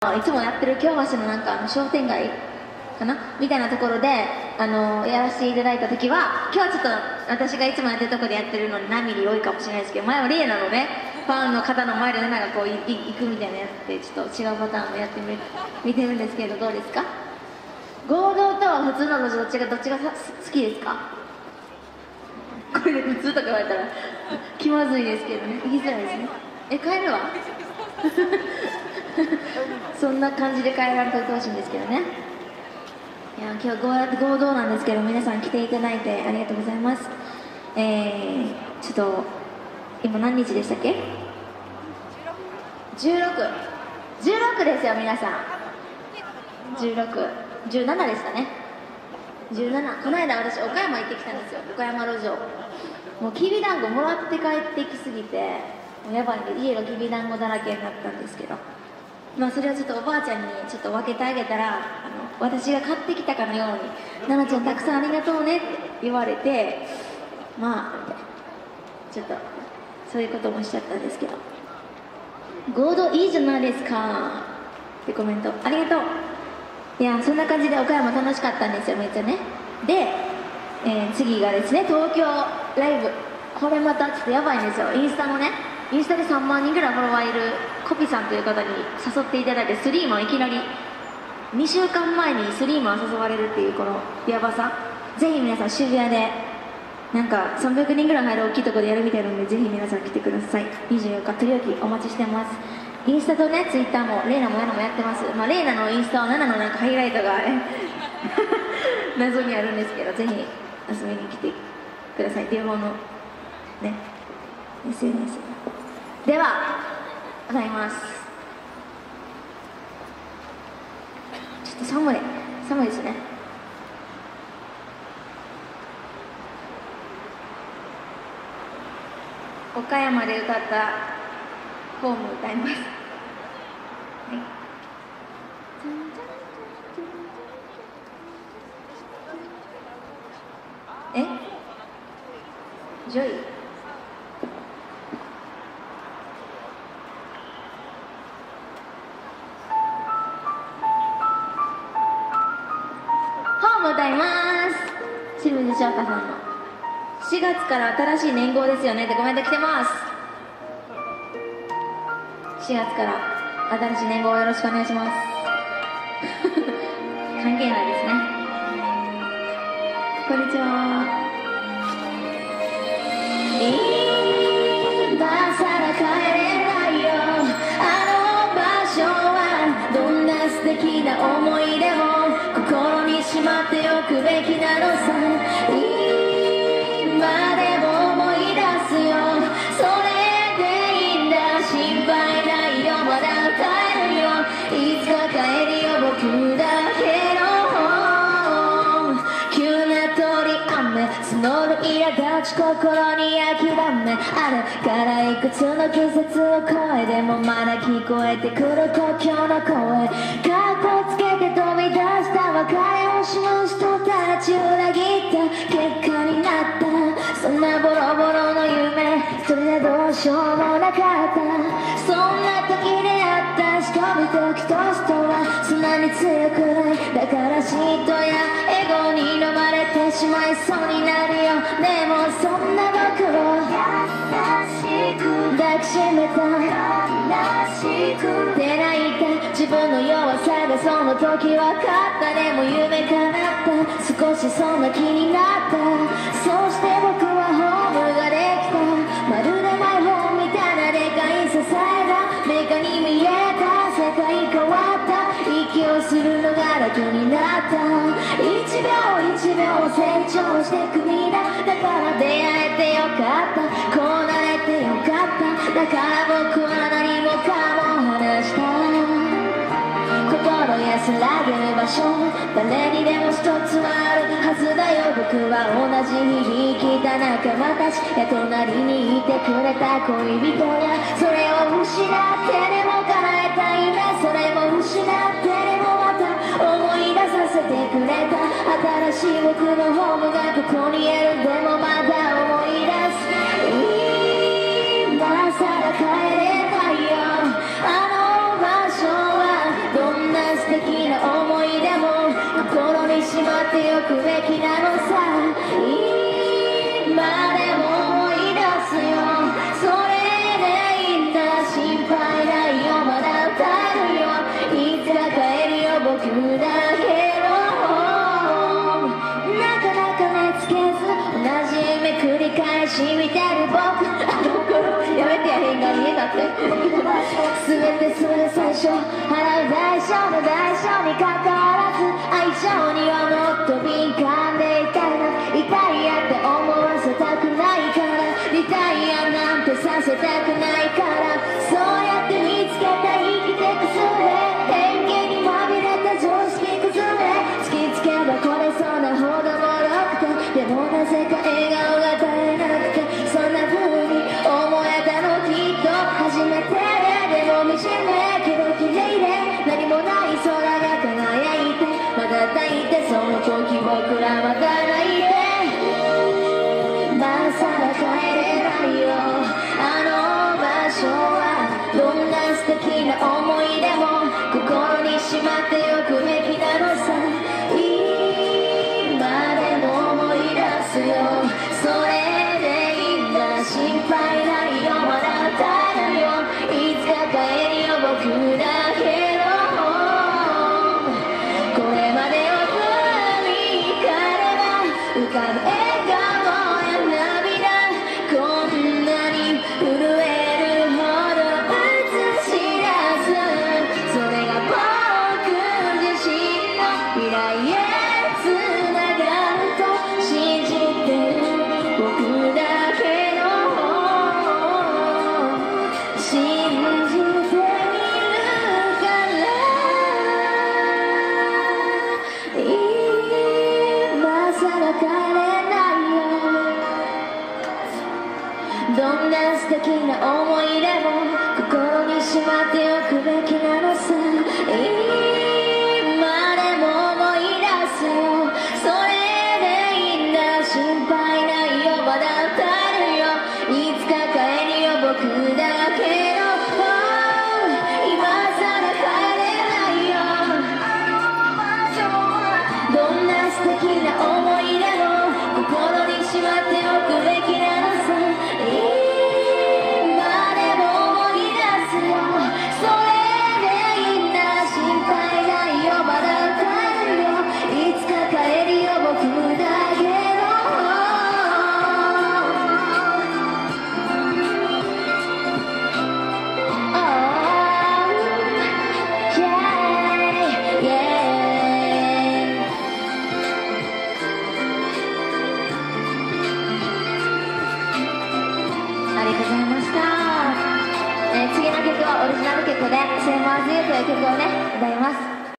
いつもやってる京橋のなんか商店街かなみたいなところでやらせていただいた時は、今日はちょっと私がいつもやってるところでやってるのに何ミリ多いかもしれないですけど、前はレイナのねファンの方の前でなんかこう行くみたいなやつでちょっと違うパターンもやってみてるんですけど、どうですか？合同と普通の路地どっちが好きですか？これで普通とか言われたら気まずいですけどね、言いづらいですね。帰るわそんな感じで帰られてほしいんですけどね。いや今日合同なんですけど、皆さん来ていただいてありがとうございます。ちょっと今何日でしたっけ？16ですよ皆さん。17ですかね。17。この間私岡山行ってきたんですよ。岡山路上もうきびだんごもらって帰ってきすぎてもうやばいんで家がきびだんごだらけになったんですけど、まあそれをちょっとおばあちゃんにちょっと分けてあげたら、私が買ってきたかのように「奈々ちゃんたくさんありがとうね」って言われて、まあちょっとそういうこともしちゃったんですけど、合同いいじゃないですかってコメントありがとう。いやそんな感じで岡山楽しかったんですよめっちゃね。で、次がですね東京ライブ。これまたちょっとやばいんですよ。インスタで3万人ぐらいフォロワーいるコピさんという方に誘っていただいて、スリーマンいきなり2週間前にスリーマン誘われるっていうこのやばさ。ぜひ皆さん渋谷でなんか300人ぐらい入る大きいところでやるみたいなので、ぜひ皆さん来てください。24日取り置きお待ちしてます。インスタとねツイッターもレイナもヤナもやってます。まあレイナのインスタはナナのなんかハイライトがね謎にあるんですけど、ぜひ遊びに来てください。両方のね SNS ではございます。ちょっと寒いですね。岡山で歌ったホーム歌います。はい、ジョイホーム歌います。清水翔太さんの4月から新しい年号ですよねってコメント来てます。4月から新しい年号をよろしくお願いします関係ないですね。こんにちは。今さら帰れないよあの場所は。どんな素敵な思い出も心にしまっておくべきなのさ。今でも思い出すよ。それでいいんだ心配ないよまだ帰るよ。いつか帰るよ僕だけの急な通り雨募る苛立ち心に諦め。あれからいくつの季節を越えでもまだ聞こえてくる故郷の声。かっこつけて飛び出した別れをしむ人たち裏切った結果になった。そんなボロボロの夢それでどうしようもなかった。そんな時出会った人々きっと人はそんなに強くない。だから嫉妬やエゴに飲まれてしまいそうになるよ。でもそんな僕を優しく抱きしめた。悲しくて泣いた自分の弱さがその時分かった。でも夢叶った少しそんな気になった。そして僕はホームができた。まるでマイホームみたいなでかい支えがメカに見えた。世界変わった息をするのが楽になった。一秒一秒成長してくんだ。だから出会えてよかった。こうなれてよかった。だから僕は何もかも話した。心安らげる場所誰にでも一つはあるはずだよ。僕は同じ日生きた仲間たちや隣にいてくれた恋人やそれを失ってでも叶えた夢それも失ってでもまた思い出させてくれた。新しい僕のホームがここにある。でもまだ思い出す。今さら帰れないよあの場所は。どっておくべきなのさ。今でも思い出すよ。それでいいんだ、心配ないよ、まだ歌えるよ。いつか帰るよ僕だけど、なかなか寝つけず同じ夢繰り返し見てる僕。やめてや、変顔見えなって。全て最初、払う代償の代償にかかわらず、愛情にはもっと敏感でいたいな。痛いやって思わせたくないから、リタイアなんてさせたくないから、そうやって見つけた生きてくすべ、偏見にまみれた常識崩れ、突きつけばこれそうなほどもろくて、でもなぜか笑顔が絶えなくて、そんな風に思えたのきっと初めてで、も惨めけど綺麗で何もない空が輝いて、まだ抱いてその時僕らまた泣いて、今さら帰れないよあの場所は。どんな素敵な思い出も心にしまっておくべきなのさ。今でも思い出すよ。それでいいんだ、心配ないよ、まだ歌えるよ。いつか帰るよ僕だけど、これまでを振り返れば浮かぶ笑顔や涙、こんなに震えるほど映し出す。それが僕自身の未来へつながると信じてる僕だけど、信じてみるから。今さら帰れないよ。どんな素敵な思い出も心にしまっておくべきなのさ。今でも思い出すよ。それでいいんだ、心配ないよ、まだ歌えるよ。いつか帰るよ僕だけど、今さら帰れないよ。どんな素敵な思い出も心にしまっておくべきなのさ。今でも思い出すよ。それでいいんだ、心配ないよ、まだ歌えるよ。いつか帰るよ僕だけど、ありがとうございました。次の曲はオリジナル曲で「セイマーズユー」という曲をね歌います。